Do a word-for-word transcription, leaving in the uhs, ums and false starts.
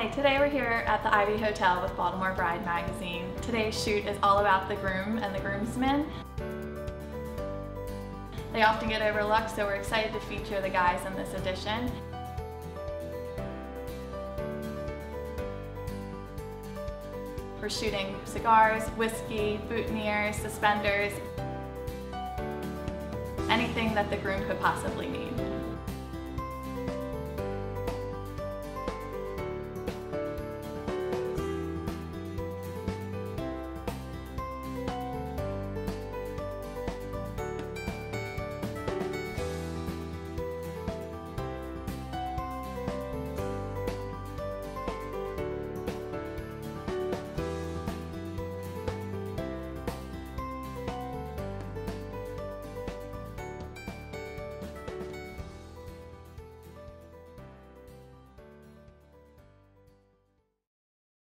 Hi, today we're here at the Ivy Hotel with Baltimore Bride magazine. Today's shoot is all about the groom and the groomsmen. They often get overlooked, so we're excited to feature the guys in this edition. We're shooting cigars, whiskey, boutonnieres, suspenders, anything that the groom could possibly need.